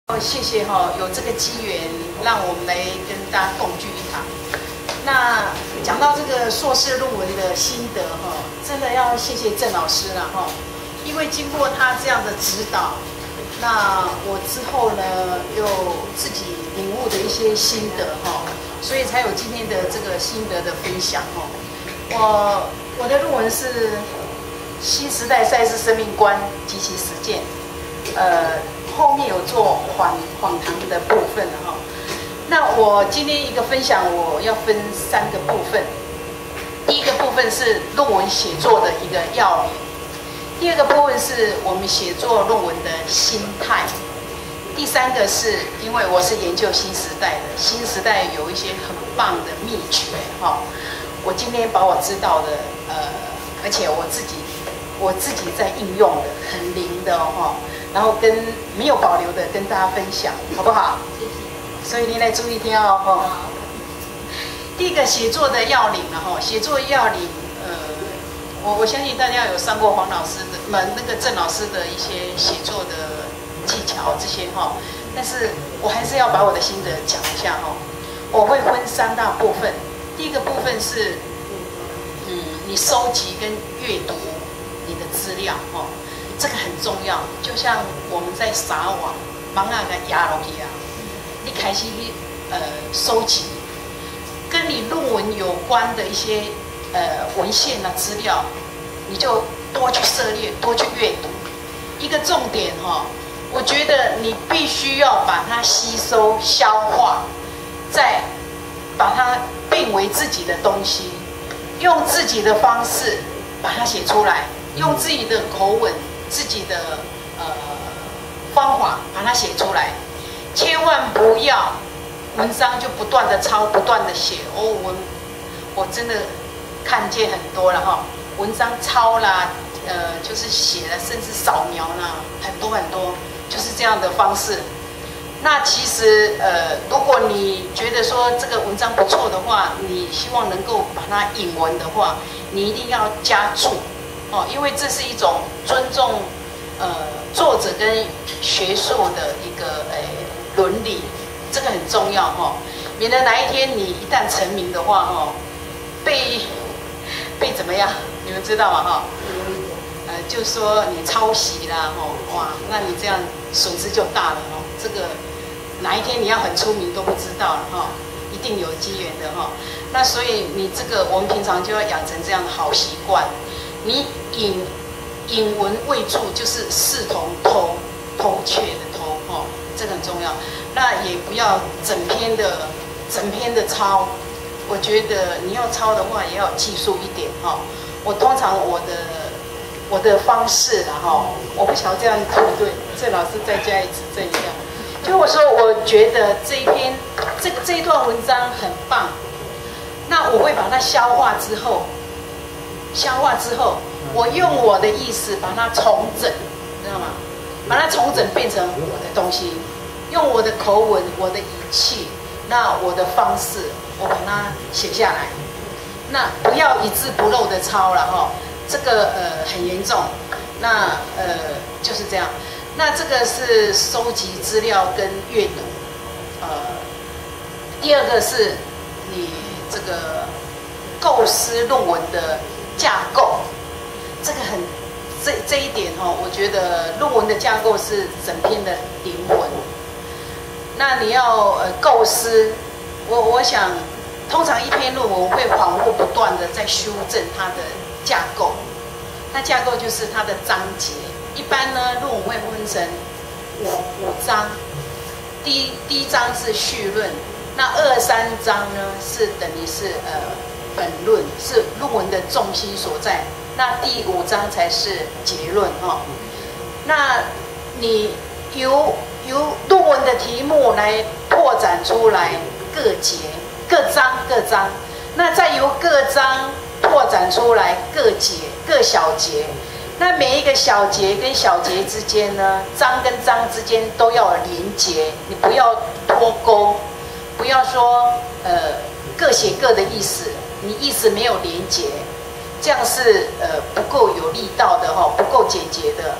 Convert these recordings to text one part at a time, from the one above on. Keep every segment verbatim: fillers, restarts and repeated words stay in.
谢谢哈，有这个机缘让我们来跟大家共聚一堂。那讲到这个硕士论文的心得哈，真的要谢谢郑老师了哈，因为经过他这样的指导，那我之后呢又自己领悟的一些心得哈，所以才有今天的这个心得的分享哈。我我的论文是新时代赛事生命观及其实践，呃。后面有做访访谈的部分哈，那我今天一个分享，我要分三个部分。第一个部分是论文写作的一个要领，第二个部分是我们写作论文的心态，第三个是因为我是研究新时代的，新时代有一些很棒的秘诀哈，我今天把我知道的呃，而且我自己我自己在应用的很灵的哈。然后跟没有保留的跟大家分享，好不好？谢谢。所以您来注意听哦。好。第一个写作的要领了哈，写作要领，呃，我我相信大家有上过黄老师的们那个郑老师的一些写作的技巧这些哈，但是我还是要把我的心得讲一下哈。我会分三大部分，第一个部分是，嗯，你收集跟阅读你的资料哈。这个很重要，就像我们在撒网，网啊给压落去啊，你开始去呃收集，跟你论文有关的一些呃文献啊资料，你就多去涉猎，多去阅读。一个重点哈、哦，我觉得你必须要把它吸收消化，再把它变为自己的东西，用自己的方式把它写出来，用自己的口吻。自己的呃方法把它写出来，千万不要文章就不断的抄，不断的写。哦，我我真的看见很多了哈，文章抄啦，呃，就是写了，甚至扫描啦，很多很多，就是这样的方式。那其实呃，如果你觉得说这个文章不错的话，你希望能够把它引文的话，你一定要加注。哦，因为这是一种尊重，呃，作者跟学术的一个诶伦理，这个很重要哈、哦，免得哪一天你一旦成名的话哈、哦，被被怎么样？你们知道吗哈？呃，就说你抄袭啦哈、哦，哇，那你这样损失就大了哦。这个哪一天你要很出名都不知道了哈、哦，一定有机缘的哈、哦。那所以你这个我们平常就要养成这样的好习惯。你引引文为注，就是视同偷偷窃的偷哦，这个很重要。那也不要整篇的整篇的抄，我觉得你要抄的话，也要有技术一点哈、哦。我通常我的我的方式啦哈、哦，我不晓得这样对不对，郑老师再加以指正一下。就我说，我觉得这一篇这这一段文章很棒，那我会把它消化之后。消化之后，我用我的意思把它重整，知道吗？把它重整变成我的东西，用我的口吻、我的语气，那我的方式，我把它写下来。那不要一字不漏的抄了哈，这个呃很严重。那呃就是这样。那这个是收集资料跟阅读，呃，第二个是你这个构思论文的。架构，这个很这这一点哈、哦，我觉得论文的架构是整篇的灵魂。那你要呃构思，我我想，通常一篇论文会反复不断的在修正它的架构。那架构就是它的章节。一般呢，论文会分成五五章，第一第一章是序论，那二三章呢是等于是呃。本论是论文的重心所在，那第五章才是结论哈、哦。那你由由论文的题目来扩展出来各节、各章、各章，那再由各章扩展出来各节、各小节。那每一个小节跟小节之间呢，章跟章之间都要有连结，你不要脱钩，不要说呃各写各的意思。你意思没有连结，这样是呃不够有力道的哈、哦，不够简洁的。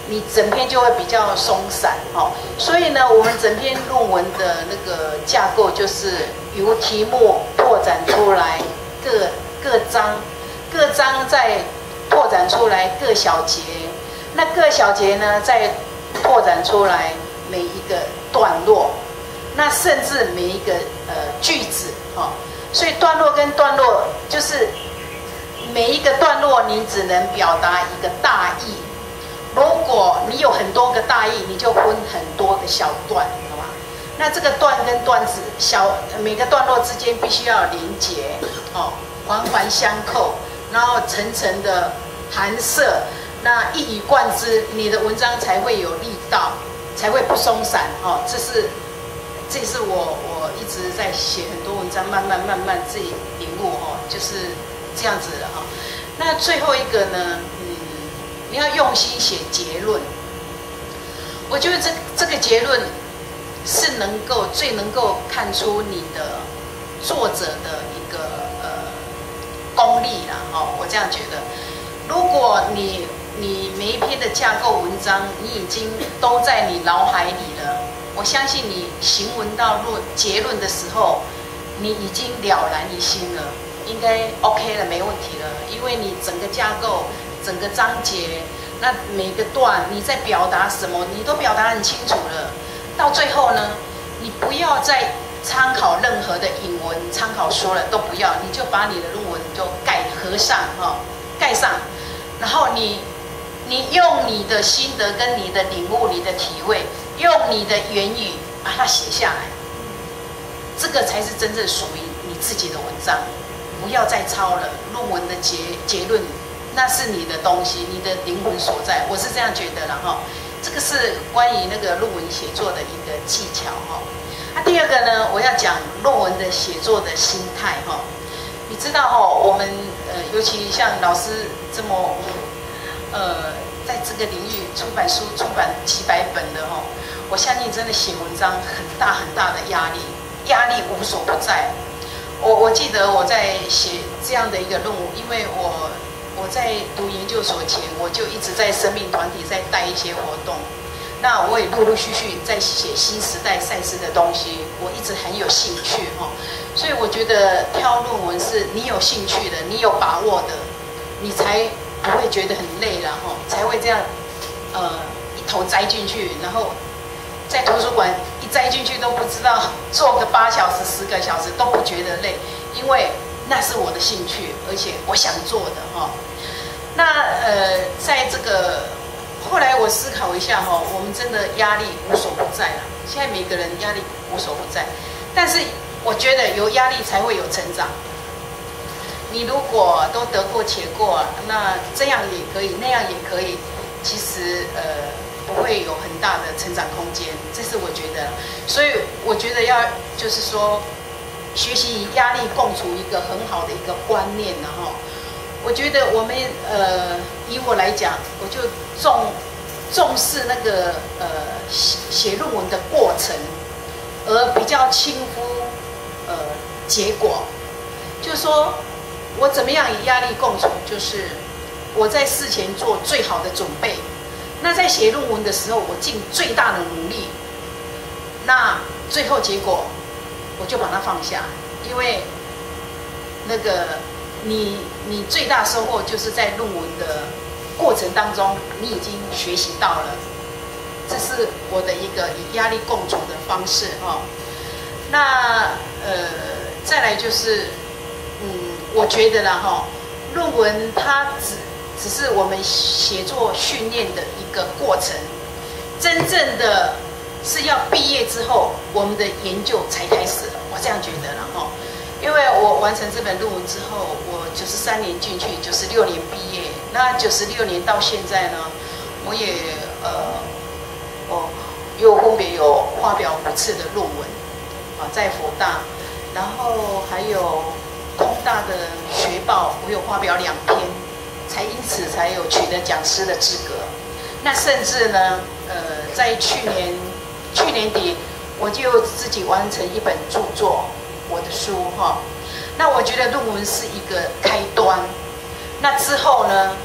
你整篇就会比较松散哦。所以呢，我们整篇论文的那个架构就是由题目拓展出来各各章，各章再拓展出来各小节，那各小节呢再拓展出来每一个段落，那甚至每一个呃句子哦。所以段落跟段落就是每一个段落你只能表达一个大意。如果你有很多个大意，你就分很多个小段，好吧？那这个段跟段子小每个段落之间必须要有连结，哦，环环相扣，然后层层的含摄，那一以贯之，你的文章才会有力道，才会不松散，哦。这是，这是我我一直在写很多文章，慢慢慢慢自己领悟，哦，就是这样子的哈。那最后一个呢？你要用心写结论，我觉得这这个结论是能够最能够看出你的作者的一个呃功力啦，哦，我这样觉得。如果你你每一篇的架构文章，你已经都在你脑海里了，我相信你行文到论结论的时候，你已经了然于心了，应该 OK 了，没问题了，因为你整个架构。整个章节，那每个段你在表达什么，你都表达很清楚了。到最后呢，你不要再参考任何的引文、参考书了，都不要，你就把你的论文就盖合上哈，盖上，然后你你用你的心得跟你的领悟、你的体会，用你的言语把它写下来，这个才是真正属于你自己的文章。不要再抄了，论文的结结论。那是你的东西，你的灵魂所在，我是这样觉得了哈。这个是关于那个论文写作的一个技巧哈。那、啊、第二个呢，我要讲论文的写作的心态哈。你知道哈，我们呃，尤其像老师这么呃，在这个领域出版书出版几百本的哈，我相信真的写文章很大很大的压力，压力无所不在。我我记得我在写这样的一个论文，因为我。我在读研究所前，我就一直在生命团体在带一些活动，那我也陆陆续续在写新时代赛事的东西，我一直很有兴趣哈，所以我觉得挑论文是你有兴趣的，你有把握的，你才不会觉得很累了哈，才会这样呃一头栽进去，然后在图书馆一栽进去都不知道做个八小时、十个小时都不觉得累，因为那是我的兴趣，而且我想做的哈。那呃，在这个后来我思考一下哈，我们真的压力无所不在了。现在每个人压力无所不在，但是我觉得有压力才会有成长。你如果都得过且过，那这样也可以，那样也可以，其实呃不会有很大的成长空间，这是我觉得。所以我觉得要就是说，学习与压力共处一个很好的一个观念然后。我觉得我们呃，以我来讲，我就重重视那个呃写写论文的过程，而比较轻忽呃结果。就是说我怎么样与压力共处，就是我在事前做最好的准备，那在写论文的时候，我尽最大的努力，那最后结果我就把它放下，因为那个。你你最大收获就是在论文的过程当中，你已经学习到了，这是我的一个以压力共处的方式哈、哦。那呃，再来就是，嗯，我觉得啦哈，论文它只只是我们写作训练的一个过程，真正的是要毕业之后，我们的研究才开始了。我这样觉得啦哈。因为我完成这本论文之后，我九十三年进去，九十六年毕业。那九十六年到现在呢，我也呃，我又分别有发表五次的论文，啊，在佛大，然后还有空大的学报，我有发表两篇，才因此才有取得讲师的资格。那甚至呢，呃，在去年去年底，我就自己完成一本著作。我的书哈，那我觉得论文是一个开端，那之后呢，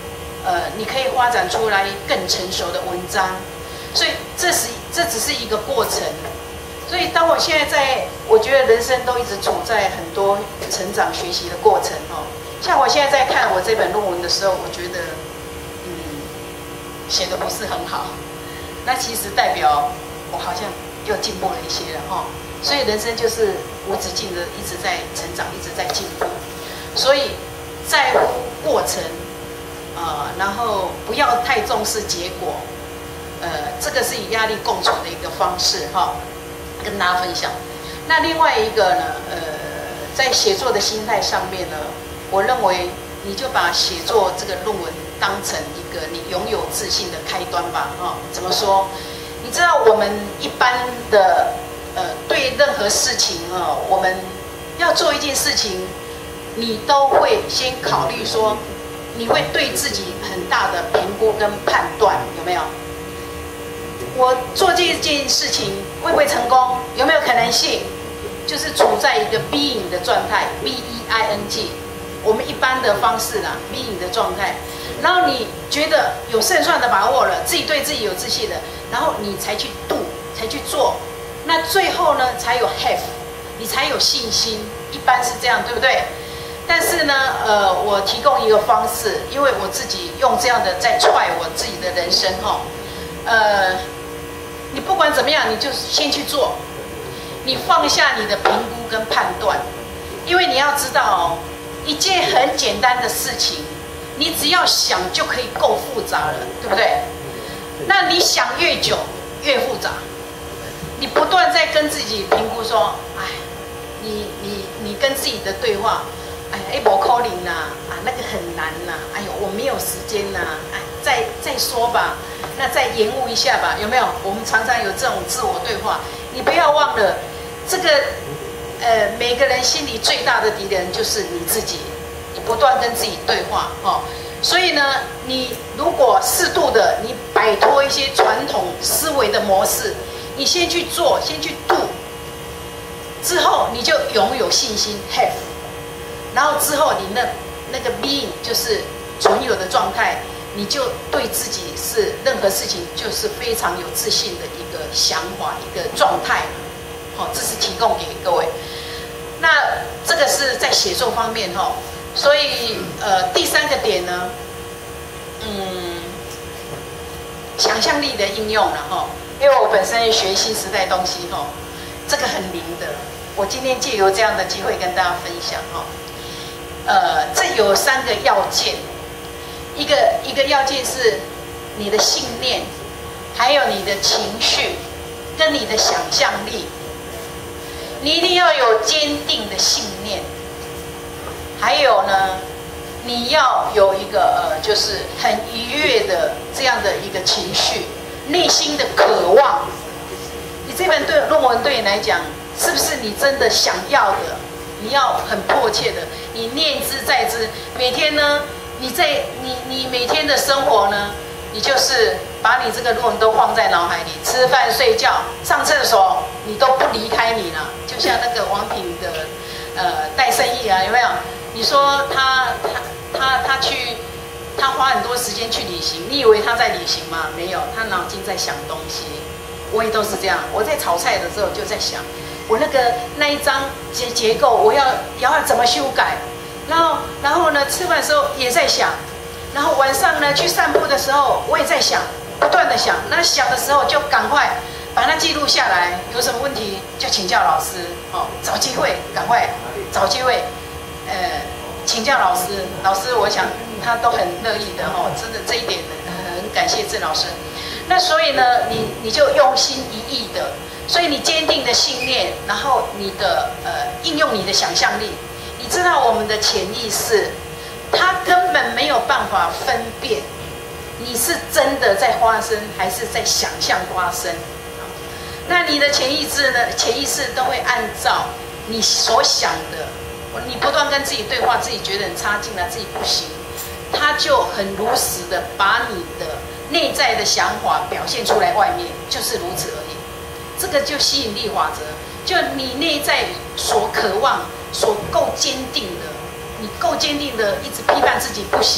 呃，你可以发展出来更成熟的文章。所以这是这只是一个过程。所以当我现在在，我觉得人生都一直处在很多成长学习的过程哦。像我现在在看我这本论文的时候，我觉得，嗯，写的不是很好。那其实代表我好像又进步了一些了哈。所以人生就是无止境的一直在成长，一直在进步。所以在乎过程，呃，然后不要太重视结果。呃，这个是与压力共处的一个方式哈，跟大家分享。那另外一个呢，呃，在写作的心态上面呢，我认为你就把写作这个论文当成一个你拥有自信的开端吧哈。怎么说？你知道我们一般的呃，对任何事情啊，我们要做一件事情，你都会先考虑说，你会对自己很大的评估跟判断，有没有？我做这件事情会不会成功？有没有可能性？就是处在一个 being 的状态 ，B E I N G， 我们一般的方式啦 ，being 的状态。然后你觉得有胜算的把握了，自己对自己有自信的，然后你才去 do， 才去做。那最后呢，才有 have， 你才有信心。一般是这样，对不对？但是呢，呃，我提供一个方式，因为我自己用这样的在踹我自己的人生哈，呃。你不管怎么样，你就先去做，你放下你的评估跟判断，因为你要知道哦，一件很简单的事情，你只要想就可以够复杂了，对不对？那你想越久越复杂，你不断在跟自己评估说，哎，你你你跟自己的对话，哎，哎，不可能呐，啊，那个很难呐，哎呦，我没有时间呐，哎，再再说吧。那再延误一下吧，有没有？我们常常有这种自我对话。你不要忘了，这个呃，每个人心里最大的敌人就是你自己。你不断跟自己对话哦。所以呢，你如果适度的，你摆脱一些传统思维的模式，你先去做，先去 do， 之后你就拥有信心 have， 然后之后你那那个 being 就是存有的状态。你就对自己是任何事情就是非常有自信的一个想法一个状态，好，这是提供给各位。那这个是在写作方面哈，所以呃第三个点呢，嗯，想象力的应用了哈，因为我本身学新时代东西哈，这个很灵的，我今天借由这样的机会跟大家分享哈，呃，这有三个要件。一个一个要件是你的信念，还有你的情绪，跟你的想象力。你一定要有坚定的信念，还有呢，你要有一个呃，就是很愉悦的这样的一个情绪，内心的渴望。你这本对论文对你来讲，是不是你真的想要的？你要很迫切的，你念之在之，每天呢？你在你你每天的生活呢，你就是把你这个论文都放在脑海里，吃饭、睡觉、上厕所，你都不离开你了。就像那个王品的呃戴胜义啊，有没有？你说他他他他去，他花很多时间去旅行，你以为他在旅行吗？没有，他脑筋在想东西。我也都是这样，我在炒菜的时候就在想，我那个那一张结结构，我要要怎么修改。然后，然后呢？吃饭的时候也在想，然后晚上呢去散步的时候，我也在想，不断的想。那想的时候就赶快把它记录下来，有什么问题就请教老师哦，找机会赶快找机会，呃，请教老师。老师，我想他都很乐意的哦，真的这一点很感谢郑老师。那所以呢，你你就用心一意的，所以你坚定的信念，然后你的呃应用你的想象力。你知道我们的潜意识，它根本没有办法分辨你是真的在发生，还是在想象发生。那你的潜意识呢？潜意识都会按照你所想的，你不断跟自己对话，自己觉得很差劲了，自己不行，它就很如实的把你的内在的想法表现出来外面，就是如此而已。这个就吸引力法则，就你内在所渴望。所够坚定的，你够坚定的，一直批判自己不行，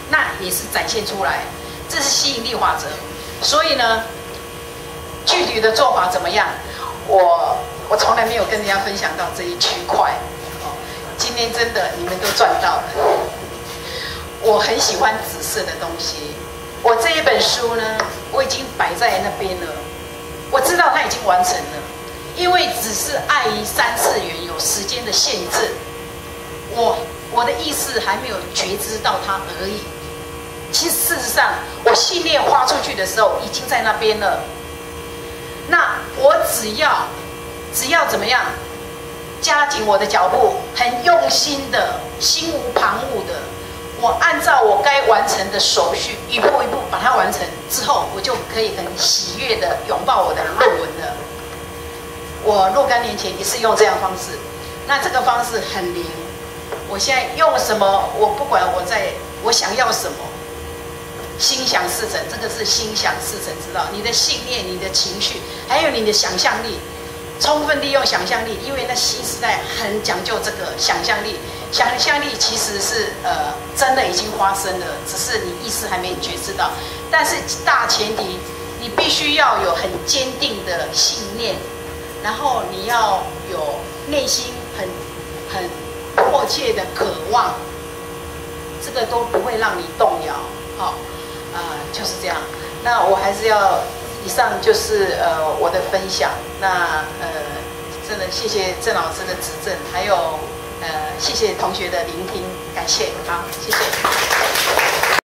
那也是展现出来，这是吸引力法则。所以呢，具体的做法怎么样？我我从来没有跟人家分享到这一区块。哦，今天真的你们都赚到了。我很喜欢紫色的东西，我这一本书呢，我已经摆在那边了。我知道它已经完成了，因为只是碍于三次元有时间的限制，我我的意识还没有觉知到它而已。其实事实上，我信念发出去的时候，已经在那边了。那我只要只要怎么样，加紧我的脚步，很用心的，心无旁骛的。我按照我该完成的手续，一步一步把它完成之后，我就可以很喜悦的拥抱我的论文了。我若干年前也是用这样的方式，那这个方式很灵。我现在用什么，我不管我在我想要什么，心想事成，这个是心想事成之道。你的信念、你的情绪，还有你的想象力，充分利用想象力，因为那新时代很讲究这个想象力。想象力其实是呃真的已经发生了，只是你意识还没觉知到。但是大前提，你必须要有很坚定的信念，然后你要有内心很很迫切的渴望，这个都不会让你动摇。好、哦，呃，就是这样。那我还是要，以上就是呃我的分享。那呃，真的谢谢郑老师的指正，还有。呃，谢谢同学的聆听，感谢，好，谢谢。